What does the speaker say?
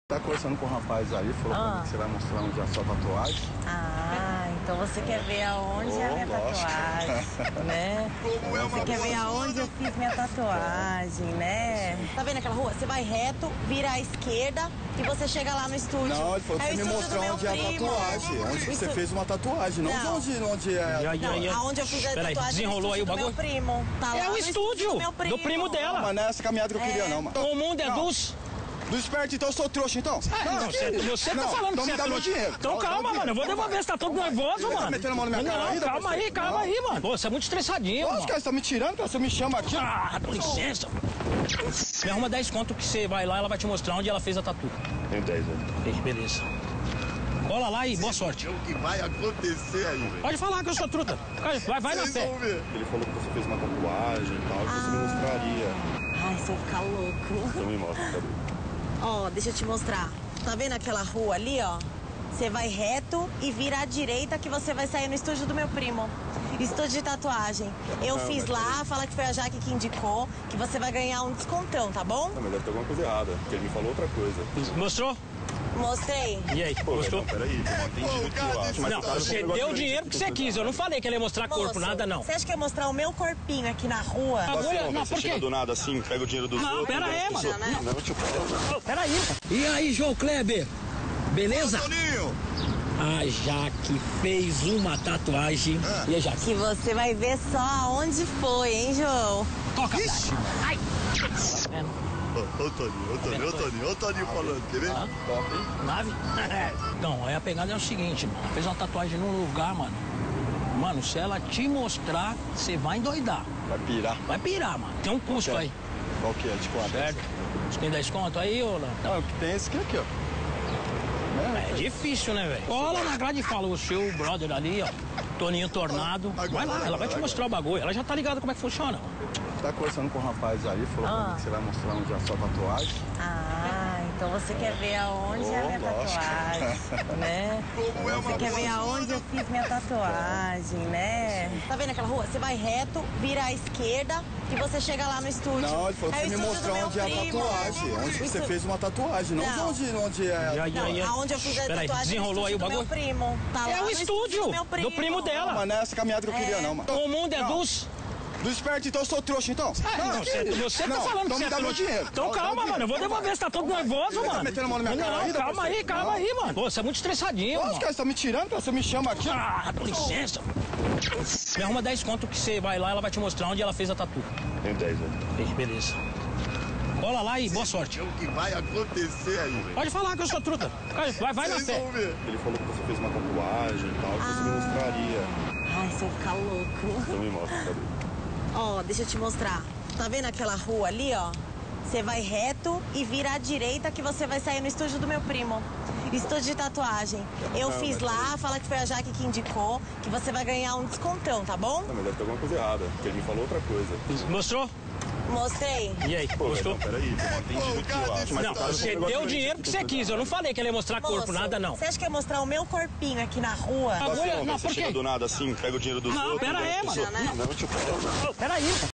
Tá conversando com o rapaz aí, falou pra mim que você vai mostrar onde é a sua tatuagem. Ah, então você quer ver aonde é a minha tatuagem, né? Você quer ver aonde eu fiz minha tatuagem, né? Tá vendo aquela rua? Você vai reto, vira à esquerda e você chega lá no estúdio. Não, ele falou que você me mostrou onde é a tatuagem. Onde você fez uma tatuagem, não onde é. Não, aonde eu fiz a tatuagem. Desenrolou aí o bagulho? Meu primo. Tá lá É o estúdio do primo dela. Mas não é essa caminhada que eu queria, não, mano. O mundo é dos... Do esperto, então eu sou trouxa, então? Você tá falando que você é trouxa. Dinheiro. Então calma, mano. Eu vou devolver. Você tá todo nervoso, mano. Tá metendo a mão na minha cara ainda? Calma aí, mano. Pô, você é muito estressadinho, mano. Lógico, cara, você tá me tirando, cara. Você me chama aqui. Ah, dá licença. Me arruma 10 conto que você vai lá, ela vai te mostrar onde ela fez a tatu. Tem 10, velho. Beleza. Cola lá e boa sorte. O que vai acontecer aí, velho? Pode falar que eu sou truta. Vai na fé. Ele falou que você fez uma tatuagem e tal, que você me mostraria. Ai, você vai ficar louco. Então me mostra, cadê? Ó, deixa eu te mostrar. Tá vendo aquela rua ali, ó? Você vai reto e vira à direita que você vai sair no estúdio do meu primo. Estúdio de tatuagem. Eu fiz lá, fala que foi a Jaque que indicou, que você vai ganhar um descontão, tá bom? Não, mas deve ter alguma coisa errada, porque ele me falou outra coisa. Mostrou? Mostrei. E aí, gostou? Peraí, eu não entendi que eu acho. Não, você deu o dinheiro que você quis. Eu não falei que ele ia mostrar corpo, nada não. Você acha que eu ia mostrar o meu corpinho aqui na rua? Não, Você por quê? chega do nada assim, pega o dinheiro dos Não, outros. pera aí, mano. Não, tipo... Pera aí. E aí, João Kleber? Beleza? Toninho! A Jaque fez uma tatuagem. E a Jaque? Que você vai ver só aonde foi, hein, João? Toca, ai. Ô, Toninho falando, quer ver? Nave? Não, aí a pegada é o seguinte, mano. Ela fez uma tatuagem num lugar, mano. Mano, se ela te mostrar, você vai endoidar. Vai pirar. Vai pirar, mano. Tem um custo aí. Qual que é? De quanto? Certo? Você tem 10 conto aí, ô Léo? Não, o que tem é esse aqui, ó. É difícil, né, velho? Cola na grade e fala, o seu brother ali, ó. Toninho Tornado. Vai lá, ela vai te mostrar o bagulho. Ela já tá ligada como é que funciona. Tá conversando com o rapaz aí, falou pra mim que você vai mostrar onde é a sua tatuagem. Ah, então você quer ver aonde é a minha tatuagem, né? Você quer ver aonde eu fiz minha tatuagem, né? Tá vendo aquela rua? Você vai reto, vira à esquerda e você chega lá no estúdio. Não, ele falou que É o você me estúdio do mostrou meu onde é a primo. tatuagem. Onde você fez uma tatuagem, não onde é. Não, aonde eu fiz a Peraí, tatuagem desenrolou aí o do meu bagulho? primo. Tá lá É o no estúdio do primo dela. Mas não é essa caminhada que eu queria, não, mano. O mundo é dos... Do esperto, então eu sou trouxa, então? Você tá falando que então você me é dá meu trouxa. dinheiro. Então calma, mano. Eu vou devolver. Você tá todo nervoso, mano. Tá metendo a mão na minha cara ainda? Calma aí, mano. Pô, você é muito estressadinho, Lógico, mano. cara, você tá me tirando, cara. Você me chama aqui. Ah, dá licença. Me arruma 10 conto que você vai lá, ela vai te mostrar onde ela fez a tatu. Tem 10, velho. Beleza. Cola lá e boa sorte. O que vai acontecer aí, velho? Pode falar que eu sou truta. Vai na Vocês fé. vão ver. Ele falou que você fez uma tatuagem e tal, que você me mostraria. Ai, você vai ficar louco. Então me mostra, cadê? Ó, deixa eu te mostrar. Tá vendo aquela rua ali, ó? Você vai reto e vira à direita que você vai sair no estúdio do meu primo. Estúdio de tatuagem. Eu fiz lá, fala que foi a Jaque que indicou, que você vai ganhar um descontão, tá bom? Não, mas deve ter alguma coisa errada, porque ele me falou outra coisa. Mostrou? Mostrei. E aí, gostou? Não, peraí, eu não entendi que eu acho. Não, você deu o dinheiro que você quis. Eu não falei que ele ia mostrar corpo, nada não. Você acha que eu ia mostrar o meu corpinho aqui na rua? Não, Você por chega quê? do nada assim, pega o dinheiro dos outros. Não, pera aí, mano. Não, tipo... Pera aí.